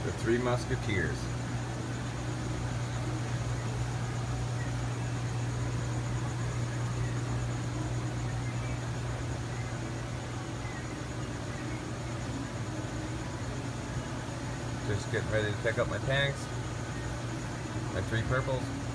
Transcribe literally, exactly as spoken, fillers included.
The Three Musketeers. Just getting ready to pick up my tanks. My three purples.